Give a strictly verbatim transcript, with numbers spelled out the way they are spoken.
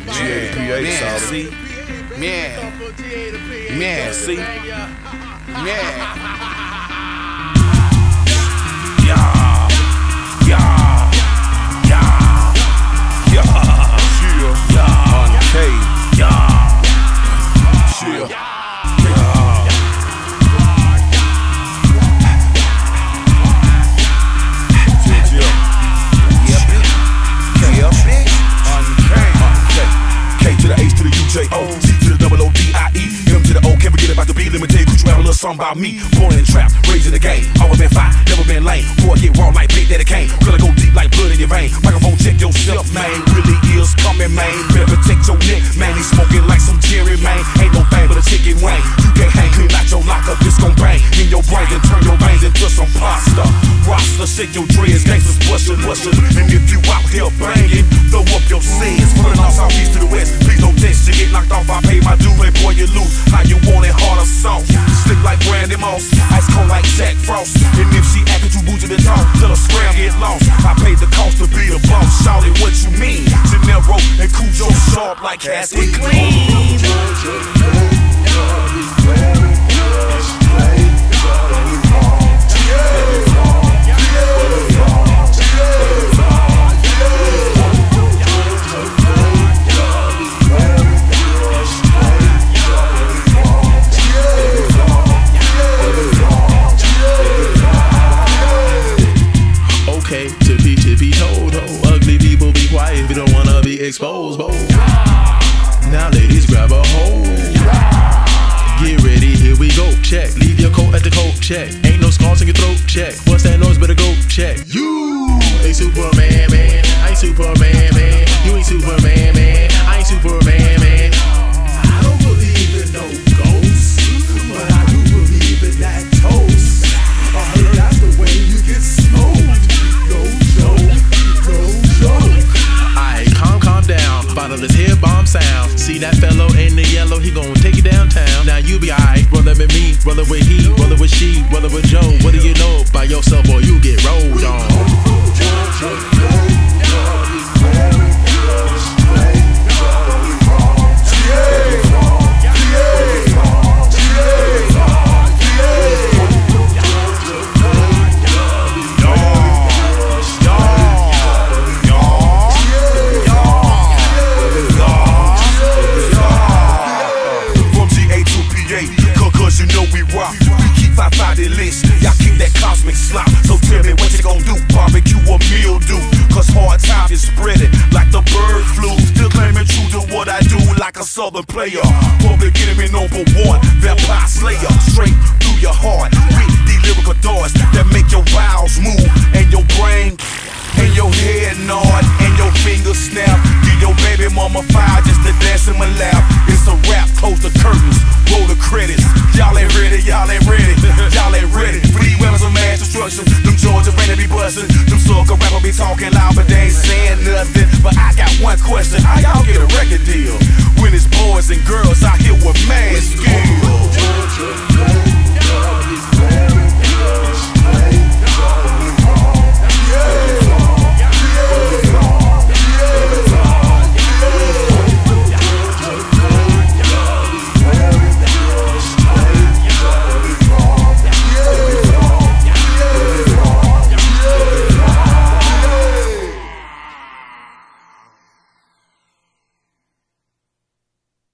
G eighty P eight, Man, solid. see? Man. Man, see? Man. Yeah. Yeah. Yeah. Yeah. Yeah. Uncaged. Yeah. Chill. O, C to the double O D I E, M to the O, can't forget about the B. Let me tell you, could you have a little something about me? Born in the trap, raised in the game, always been fine, never been lame. Boy, I get raw like Big Daddy Kane, girl, I go deep like blood in your vein. Microphone check yourself, man, really is coming, man. Better protect your neck, man, he smoking like some Jerry, man. Ain't no thing but a chicken wing. You can't hang, clean out your lockup, this gon' bang in your brain and turn your veins into some pasta. Roster, shake your dreads, gangsters bustin', bustin'. And if you out there banging, throw up your sins. From the north, south, east to the west, please don't test, you get knocked off, I pay my due, and boy, you lose. How you want it, hard or soft? Slick like Brandy Moss, ice cold like Jack Frost. And if she actin' too bougie to talk, tell her scram, get lost. I paid the cost to be the boss, shout it what you mean. Janero and Cujo sharp like casket clean. Okay, tippy tippy toe toe. Ugly people be quiet if you don't wanna be exposed, bo. Now ladies grab a hold. Get ready, here we go. Check, leave your coat at the coat. Check, ain't no scars in your throat. Check, what's that noise? Better go check. You ain't Superman, man. I ain't Superman, man. You ain't Superman, man. I ain't Superman, man. I don't believe in no ghosts, but I do believe in that toast. I heard that's the way you get smoked. No joke, no joke. Aight, calm, calm down. Follow this here bomb sound. See that fellow in the yellow, he gon' take you downtown. Now you be aight, rollin' with me, rollin' with he, rollin' with she, rollin' with Joe. What do you know? By yourself or you get rolled on. Cause you know we rock, we keep five five the list. Y'all keep that cosmic slop. So tell me what you gon' do, barbecue or mildew. Cause hard time is spreading like the bird flu. Still claiming true to what I do like a southern player. Public enemy number one, vampire slayer. Straight through your heart, with these lyrical darts that make your bowels move. And your brain, and your head nod, and your fingers snap. Give your baby mama fire just to dance in my lap. It's a rap, close the curtains, roll the credits. Y'all ain't ready, y'all ain't ready, y'all ain't ready. For these weapons of mass destruction, them Georgia rain be bustin'. Them sucker rapper be talking loud, but they ain't saying nothing. But I got one question, how y'all get a record deal when it's boys and girls out here with mad skills?